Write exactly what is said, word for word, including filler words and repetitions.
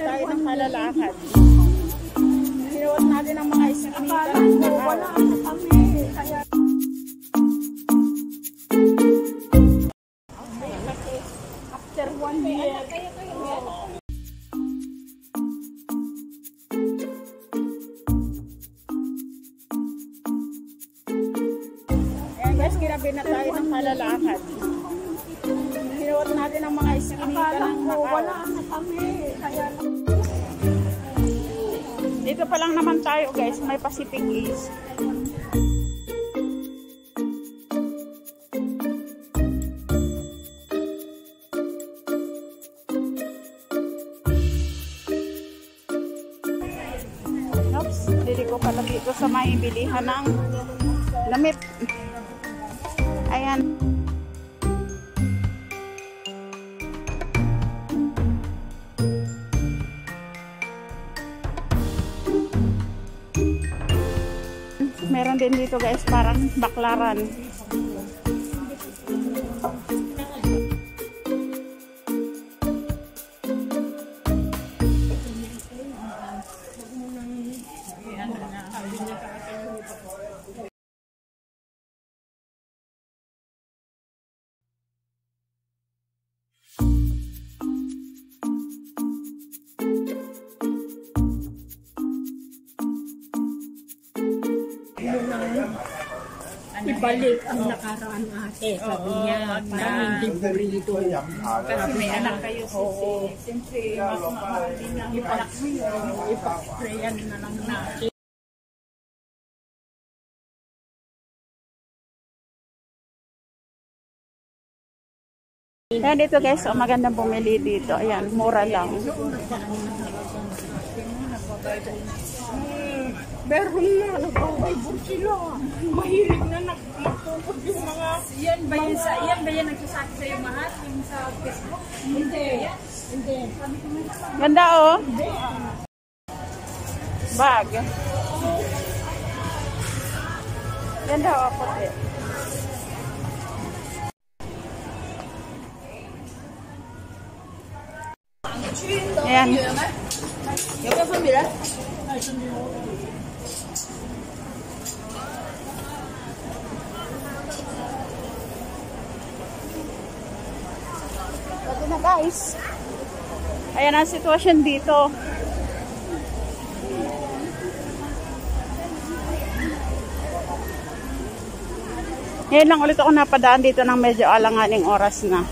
tayo ng kalalakad. Sinuot natin ang mga iskinitan. Wala na kami. Kaya... After one year. Ayan guys, kinabi na tayo ng kalalakad. Sinuot natin ang mga iskinitan ng Macau. Wala na kami. Kaya... Dito pa lang naman tayo guys, may Pacific East. Oops, dili ko pala dito sa may bilihan ng lamit. Ayan. Meron din dito guys, parang baklaran. Ibalik ang nakaraan ate, sabi niya, parang hindi burrito. Kasi may anak kayo, oo. Siyempre, mas mahal din ang ipanak mo yun. Ipaprayan na lang natin. Ayan dito guys, oh, magandang bumili dito. Ayan, mura lang. Meron na, nag-Bible sila. Mahilig na magtutupod yung mga... Yan ba yan sa... Yan ba yan nagsasabi sa'yo mahal? Yung sa Facebook? Hindi. Hindi. Ganda oh. Bag. Ganda oh, puti. Ayan. Yung ka pamila? Ito na guys. Ayan ang sitwasyon dito. Ngayon lang ulit ako napadaan dito ng medyo alanganing oras na.